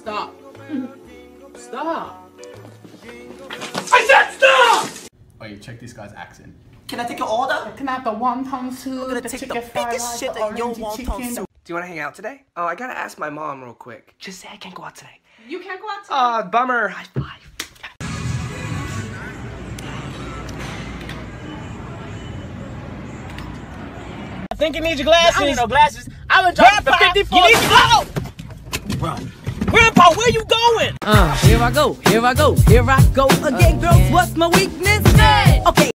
Stop. Stop. I said stop! Wait, check this guy's accent. Can I take your order? Can I have the wonton soup? I'm gonna take the biggest shit in your wonton soup. Do you want to hang out today? Oh, I gotta ask my mom real quick. Just say I can't go out today. You can't go out today? Aw, bummer. High five. I think you need your glasses. I need no glasses. I've been driving for 54. You need to go! Run. Grandpa, where you going? Here I go, here I go, here I go again, girls. What's my weakness? Okay.